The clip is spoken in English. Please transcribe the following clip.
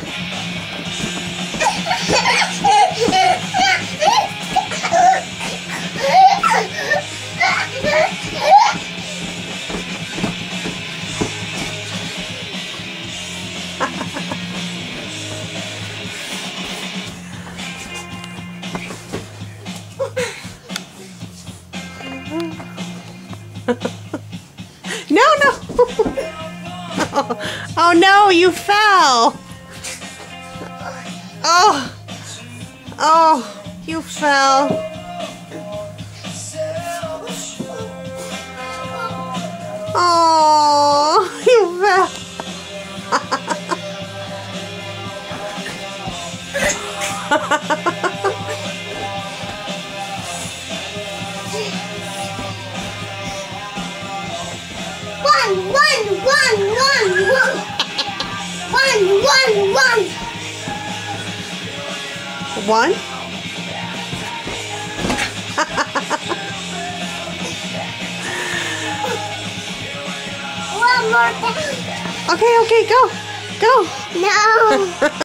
No, no. Oh no, you fell. Oh. Oh, you fell. Oh, you fell. One? One more time. Okay, go. Go. No.